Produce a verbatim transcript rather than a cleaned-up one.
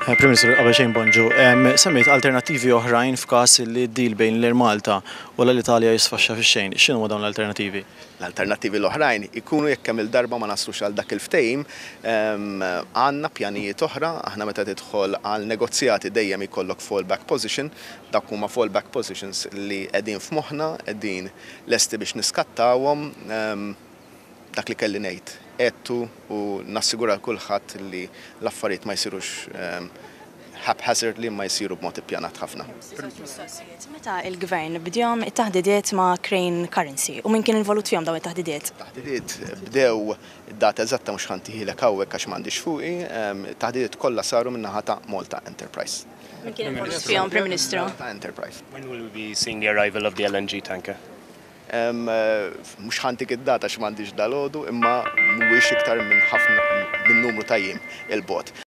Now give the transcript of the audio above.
Prim Ministru, qabel xejn bonġu, semmejt alternattivi oħrajn f'każ li d-deal bejn l Malta u l-Italja jisfaxxa fix-xejn. X'inhuma dawn l-alternattivi? L-alternattivi l-oħrajn ikunu jekk kemm il-darba ma naslux għal dak il-ftehim, għandna pjanijiet oħra, aħna meta tidħol għal negozjati dejjem ikollok fallback position, dak huma fallback positions li qegħdin f'moħħna, qegħdin lesti biex niskattawhom dak li kelli ngħid. Għedtu u nassigura l-kulħadd li l-affarijiet ma jsirux haphazardly ma jsiru b'mod ippjanat ħafna. Meta il-Gvern bdejhom it-taħdidiet ma' Crane Currency u min kien involut fihom dawn it-taħdidiet? Taħdidiet bdew id-data eżatta mhux ħantihilek hawnhekk għax m'għandix fuqi, it-taħdidiet kollha saru min-naħa ta' Malta Enterprise. Min kien involut fihom, Prim Ministru? Ta' Enterprise. When will we be seeing the arrival of the L N G tanker? Mhux ħantik id-data x'm'għandix dalodu imma mhuwiex iktar minn ħafna minn numru ta' jiem il-bogħod.